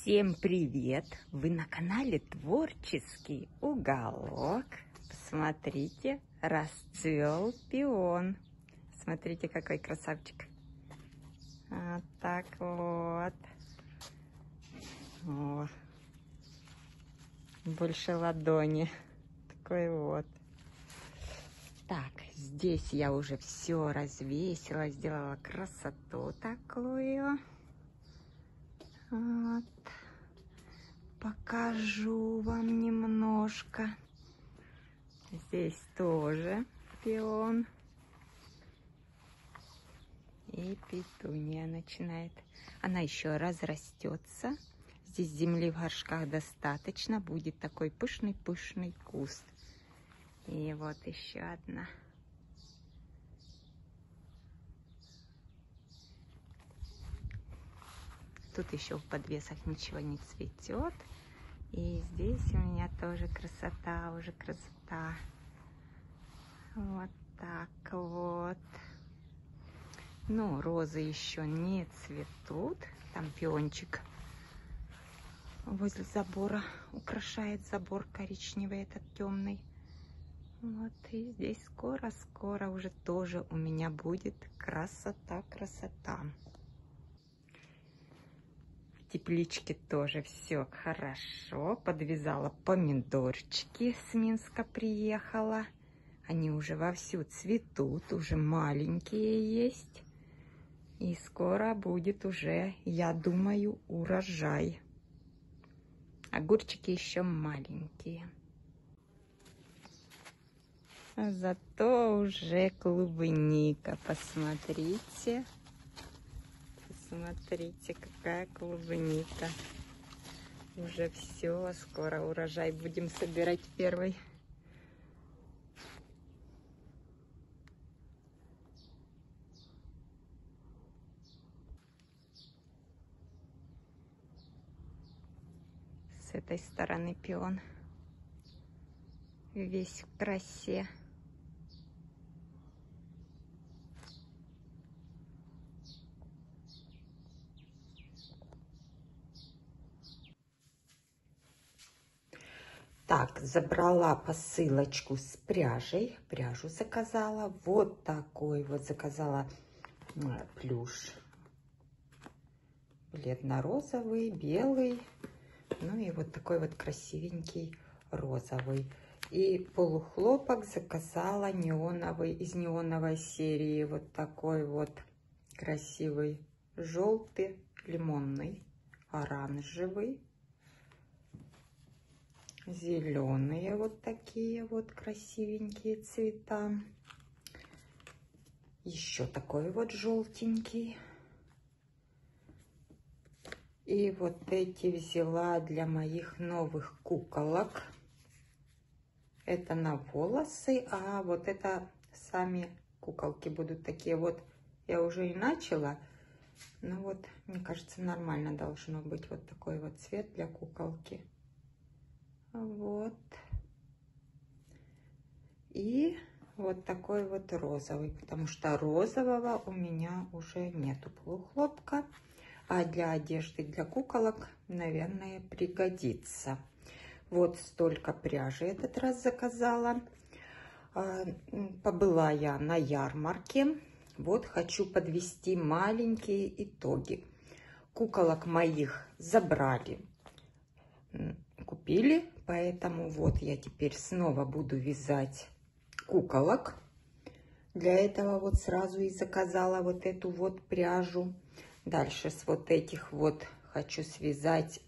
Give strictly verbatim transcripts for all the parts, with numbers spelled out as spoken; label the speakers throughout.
Speaker 1: Всем привет! Вы на канале Творческий уголок. Посмотрите, расцвел пион. Смотрите, какой красавчик. Вот так вот. О, больше ладони. Такой вот. Так, здесь я уже все развесила, сделала красоту такую. Вот. Покажу вам немножко. Здесь тоже пион. И петуния начинает. Она еще разрастется. Здесь земли в горшках достаточно. Будет такой пышный-пышный куст. И вот еще одна. Тут еще в подвесах ничего не цветет. И здесь у меня тоже красота, уже красота. Вот так вот. Но розы еще не цветут. Там пиончик возле забора украшает забор коричневый, этот темный. Вот, и здесь скоро-скоро уже тоже у меня будет красота, красота. В тепличке тоже все хорошо. Подвязала помидорчики, с Минска приехала. Они уже вовсю цветут, уже маленькие есть. И скоро будет уже, я думаю, урожай. Огурчики еще маленькие. Зато уже клубника, посмотрите. Смотрите, какая клубника. Уже все, скоро урожай будем собирать первый. С этой стороны пион весь в красе. Так, забрала посылочку с пряжей. Пряжу заказала. Вот такой вот заказала плюш. Бледно-розовый, белый. Ну и вот такой вот красивенький розовый. И полухлопок заказала неоновый, из неоновой серии. Вот такой вот красивый желтый, лимонный, оранжевый. Зеленые вот такие вот красивенькие цвета. Еще такой вот желтенький. И вот эти взяла для моих новых куколок. Это на волосы, а вот это сами куколки будут такие вот. Я уже и начала, но вот, мне кажется, нормально должно быть вот такой вот цвет для куколки. Вот. И вот такой вот розовый, потому что розового у меня уже нету полухлопка. А для одежды, для куколок, наверное, пригодится. Вот столько пряжи этот раз заказала. Побыла я на ярмарке. Вот хочу подвести маленькие итоги. Куколок моих забрали, купили. Поэтому вот я теперь снова буду вязать куколок. Для этого вот сразу и заказала вот эту вот пряжу. Дальше с вот этих вот хочу связать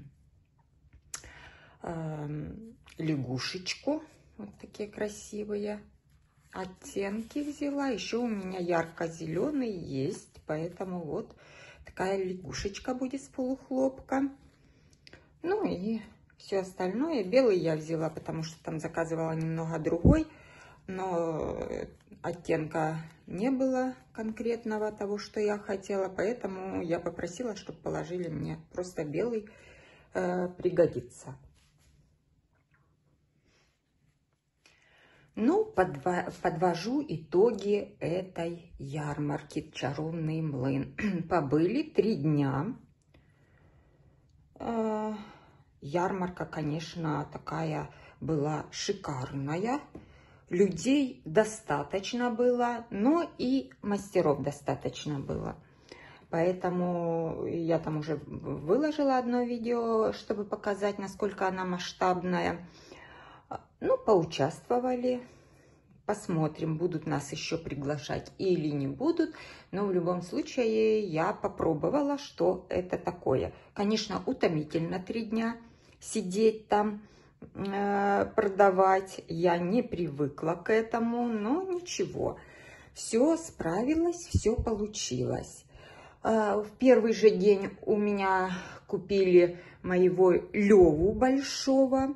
Speaker 1: э, лягушечку. Вот такие красивые оттенки взяла. Еще у меня ярко-зеленый есть. Поэтому вот такая лягушечка будет с полухлопка. Ну и все остальное. Белый я взяла, потому что там заказывала немного другой. Но оттенка не было конкретного того, что я хотела. Поэтому я попросила, чтобы положили мне просто белый. Э, пригодится. Ну, подва подвожу итоги этой ярмарки «Чаровный млын». Побыли три дня. э, ярмарка, конечно, такая была шикарная. Людей достаточно было, но и мастеров достаточно было. Поэтому я там уже выложила одно видео, чтобы показать, насколько она масштабная. Ну, поучаствовали. Посмотрим, будут нас еще приглашать или не будут. Но в любом случае я попробовала, что это такое. Конечно, утомительно три дня сидеть там, э, продавать. Я не привыкла к этому, но ничего. Все справилась, все получилось. Э, в первый же день у меня купили моего Леву большого.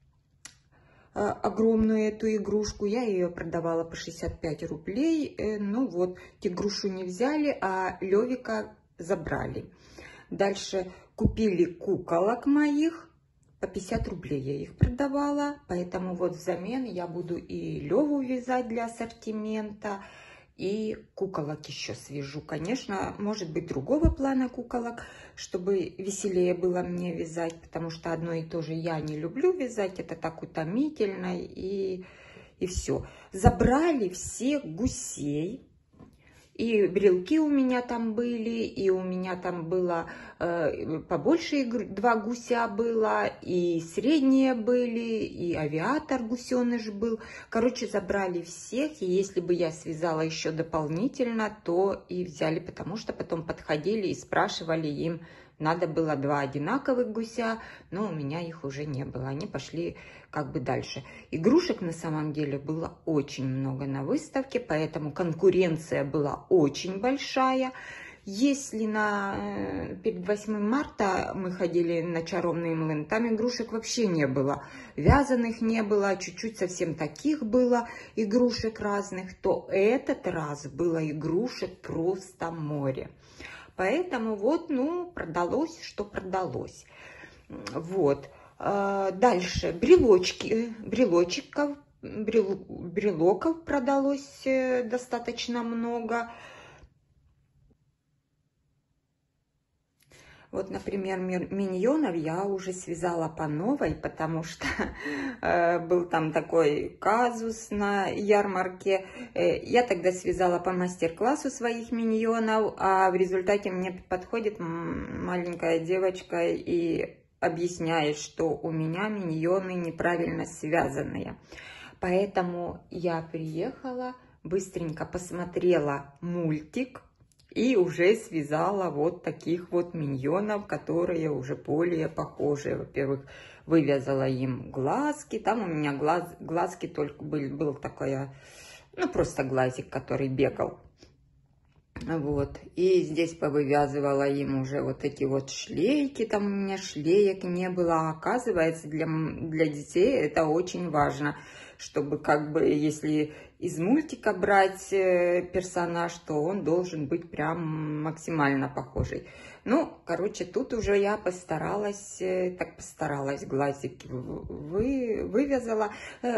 Speaker 1: Огромную эту игрушку. Я ее продавала по шестьдесят пять рублей. Ну вот, тигрушу не взяли, а Левика забрали. Дальше купили куколок моих. По пятьдесят рублей я их продавала. Поэтому вот взамен я буду и Леву вязать для ассортимента. И куколок еще свяжу. Конечно, может быть, другого плана куколок, чтобы веселее было мне вязать, потому что одно и то же я не люблю вязать, это так утомительно, и, и все. Забрали всех гусей, и брелки у меня там были, и у меня там было э, побольше, два гуся было, и средние были, и авиатор гусеныш был. Короче, забрали всех, и если бы я связала еще дополнительно, то и взяли, потому что потом подходили и спрашивали им, надо было два одинаковых гуся, но у меня их уже не было, они пошли как бы дальше. Игрушек на самом деле было очень много на выставке, поэтому конкуренция была очень большая. Если на, перед восьмым марта мы ходили на Чаровный млын, там игрушек вообще не было, вязаных не было, чуть-чуть совсем таких было игрушек разных, то этот раз было игрушек просто море. Поэтому вот, ну, продалось, что продалось. Вот. Дальше брелочки, брелочков, брел, брелоков продалось достаточно много. Вот, например, миньонов я уже связала по новой, потому что э, был там такой казус на ярмарке. Э, я тогда связала по мастер-классу своих миньонов, а в результате мне подходит маленькая девочка и объясняет, что у меня миньоны неправильно связанные. Поэтому я приехала, быстренько посмотрела мультик, и уже связала вот таких вот миньонов, которые уже более похожие. Во-первых, вывязала им глазки. Там у меня глаз, глазки только были, был такой, ну просто глазик, который бегал. Вот. И здесь повывязывала им уже вот эти вот шлейки. Там у меня шлеек не было. А оказывается, для, для детей это очень важно, чтобы как бы, если из мультика брать персонаж, то он должен быть прям максимально похожий. Ну, короче, тут уже я постаралась, так постаралась, глазики вы, вывязала.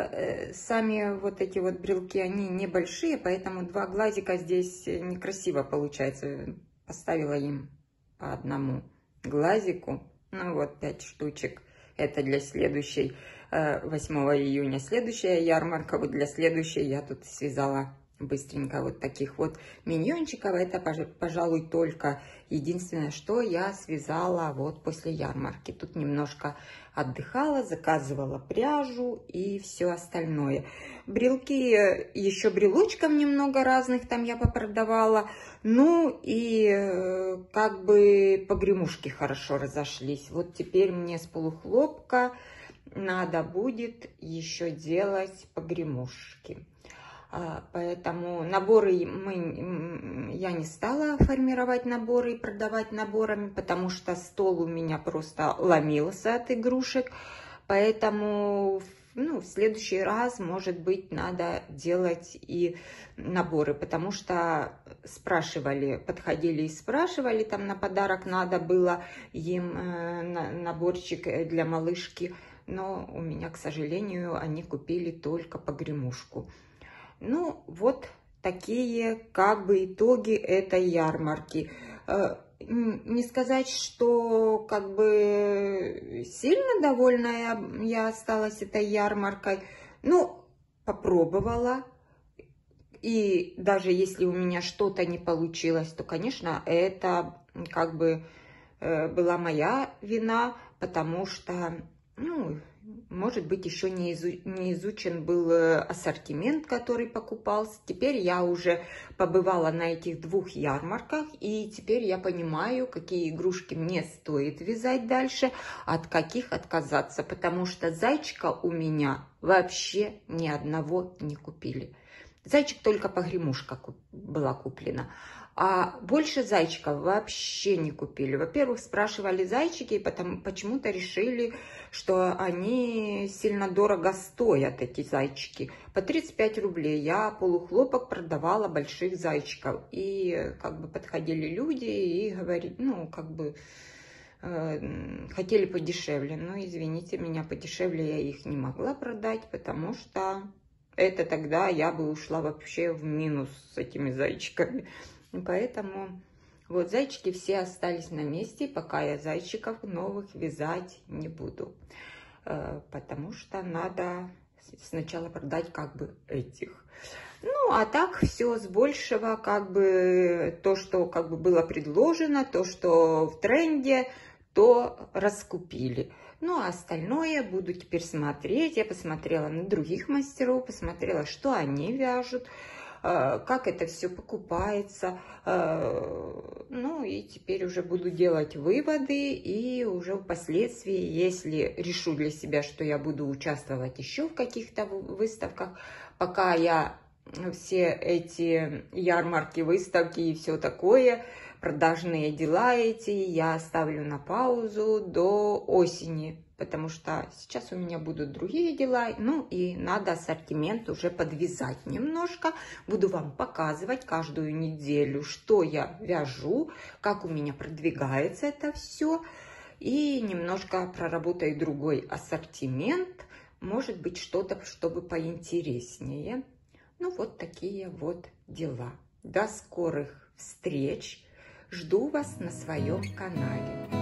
Speaker 1: Сами вот эти вот брелки, они небольшие, поэтому два глазика здесь некрасиво получается. Поставила им по одному глазику, ну вот пять штучек. Это для следующей, восьмого июня, следующая ярмарка. Вот для следующей я тут связала быстренько вот таких вот миньончиков. Это, пожалуй, только единственное, что я связала вот после ярмарки. Тут немножко отдыхала, заказывала пряжу и все остальное. Брелки, еще брелочков немного разных там я попродавала. Ну и как бы погремушки хорошо разошлись. Вот теперь мне с полухлопка надо будет еще делать погремушки. Поэтому наборы мы, я не стала формировать наборы и продавать наборами, потому что стол у меня просто ломился от игрушек. Поэтому ну, в следующий раз, может быть, надо делать и наборы, потому что спрашивали, подходили и спрашивали, там на подарок надо было им наборчик для малышки, но у меня, к сожалению, они купили только погремушку. Ну, вот такие как бы итоги этой ярмарки. Не сказать, что как бы сильно довольна я осталась этой ярмаркой. Ну, попробовала. И даже если у меня что-то не получилось, то, конечно, это как бы была моя вина, потому что, ну, может быть, еще не, изу не изучен был ассортимент, который покупался. Теперь я уже побывала на этих двух ярмарках, и теперь я понимаю, какие игрушки мне стоит вязать дальше, от каких отказаться, потому что зайчика у меня вообще ни одного не купили. Зайчик только погремушка была куплена. А больше зайчиков вообще не купили. Во-первых, спрашивали зайчики, и потом почему-то решили, что они сильно дорого стоят, эти зайчики. По тридцать пять рублей я полухлопок продавала больших зайчиков. И как бы подходили люди и говорили, ну, как бы э, хотели подешевле. Но, извините меня, подешевле я их не могла продать, потому что это тогда я бы ушла вообще в минус с этими зайчиками. Поэтому вот зайчики все остались на месте, пока я зайчиков новых вязать не буду. Потому что надо сначала продать как бы этих. Ну, а так все с большего, как бы то, что как бы было предложено, то, что в тренде, то раскупили. Ну, а остальное буду теперь смотреть. Я посмотрела на других мастеров, посмотрела, что они вяжут, как это все покупается. Ну, и теперь уже буду делать выводы, и уже впоследствии, если решу для себя, что я буду участвовать еще в каких-то выставках, пока я все эти ярмарки, выставки и все такое, продажные дела эти, я оставлю на паузу до осени, потому что сейчас у меня будут другие дела, ну и надо ассортимент уже подвязать немножко. Буду вам показывать каждую неделю, что я вяжу, как у меня продвигается это все, и немножко проработаю другой ассортимент, может быть, что-то, чтобы поинтереснее. Ну, вот такие вот дела. До скорых встреч! Жду вас на своем канале.